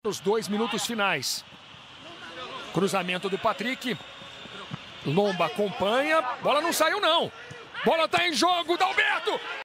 Os 2 minutos finais. Cruzamento do Patrick. Lomba acompanha. Bola não saiu, não. Bola tá em jogo, Dalberto.